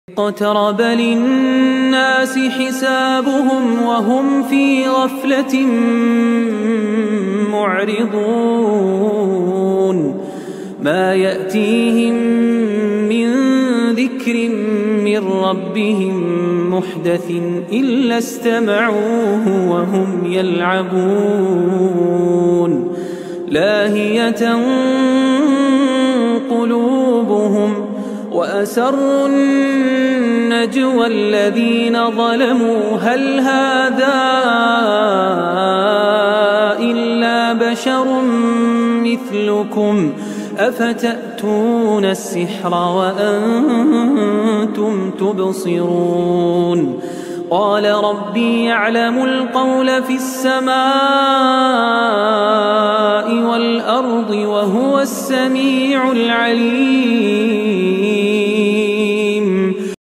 اقترب للناس حسابهم وهم في غفلة معرضون ما يأتيهم من ذكر من ربهم محدث إلا استمعوه وهم يلعبون لاهية قلوبهم وأسروا النجوى الذين ظلموا هل هذا إلا بشر مثلكم أفتأتون السحر وأنتم تبصرون قال ربي يعلم القول في السماء والأرض وهو السميع العليم